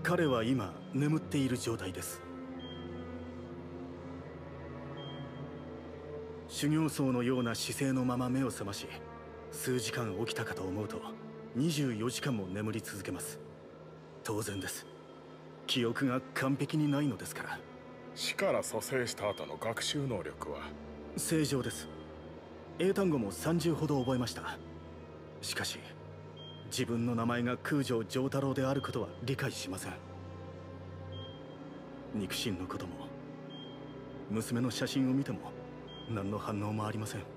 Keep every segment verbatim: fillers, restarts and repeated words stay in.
彼は今眠っている状態です。修行僧のような姿勢のまま目を覚まし、数時間起きたかと思うとにじゅうよじかんも眠り続けます。当然です。記憶が完璧にないのですから。 死から蘇生した後の学習能力は正常です。英単語もさんじゅうほど覚えました。しかし自分の名前が空城城太郎であることは理解しません。肉親のことも娘の写真を見ても何の反応もありません。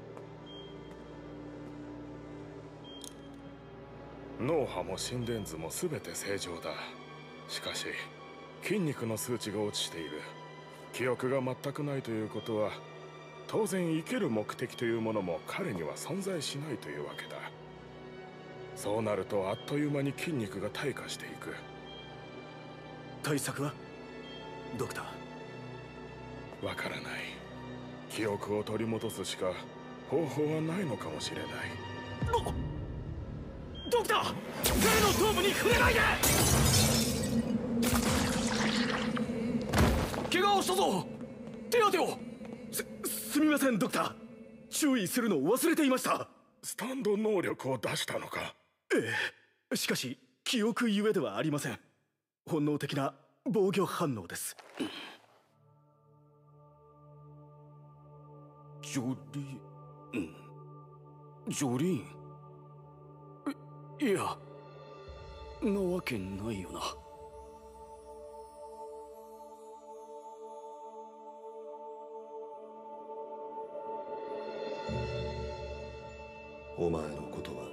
脳波も心電図も全て正常だ。しかし筋肉の数値が落ちている。記憶が全くないということは、当然生ける目的というものも彼には存在しないというわけだ。そうなるとあっという間に筋肉が退化していく。 対策はドクター？ わからない。記憶を取り戻すしか方法はないのかもしれない。 ドクター、彼の頭部に触れないで。怪我をしたぞ。手当てを。すすみませんドクター、注意するのを忘れていました。 スタンド能力を出したのか？ ええ、しかし記憶ゆえではありません。本能的な防御反応です。ジョリーン、ジョリーン、いいや、なわけないよな。 お前のことは